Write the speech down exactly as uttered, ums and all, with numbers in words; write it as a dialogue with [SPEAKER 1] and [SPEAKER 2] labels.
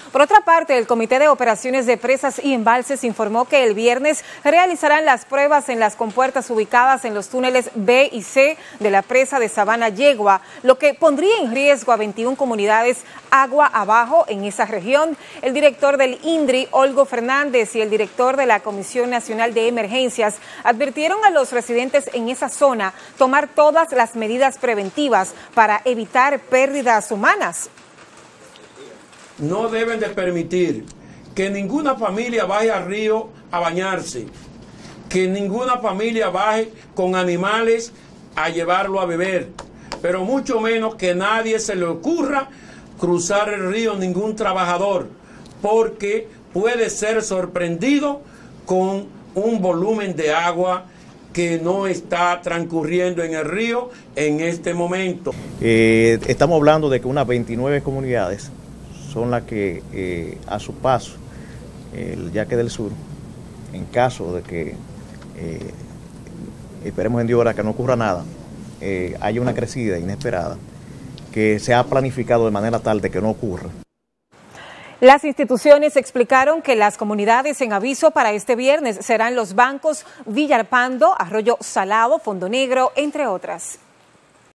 [SPEAKER 1] Por otra parte, el Comité de Operaciones de Presas y Embalses informó que el viernes realizarán las pruebas en las compuertas ubicadas en los túneles B y C de la presa de Sabana Yegua, lo que pondría en riesgo a veintiuna comunidades agua abajo en esa región. El director del INDRI, Olgo Fernández, y el director de la Comisión Nacional de Emergencias advirtieron a los residentes en esa zona tomar todas las medidas preventivas para evitar pérdidas humanas.
[SPEAKER 2] No deben de permitir que ninguna familia vaya al río a bañarse, que ninguna familia baje con animales a llevarlo a beber, pero mucho menos que nadie se le ocurra cruzar el río, ningún trabajador, porque puede ser sorprendido con un volumen de agua que no está transcurriendo en el río en este momento.
[SPEAKER 3] Eh, estamos hablando de que unas veintinueve comunidades son las que eh, a su paso, el Yaque del Sur, en caso de que, eh, esperemos en Dios ahora que no ocurra nada, eh, haya una crecida inesperada, que se ha planificado de manera tal de que no ocurra.
[SPEAKER 1] Las instituciones explicaron que las comunidades en aviso para este viernes serán los bancos Villalpando, Arroyo Salado, Fondo Negro, entre otras.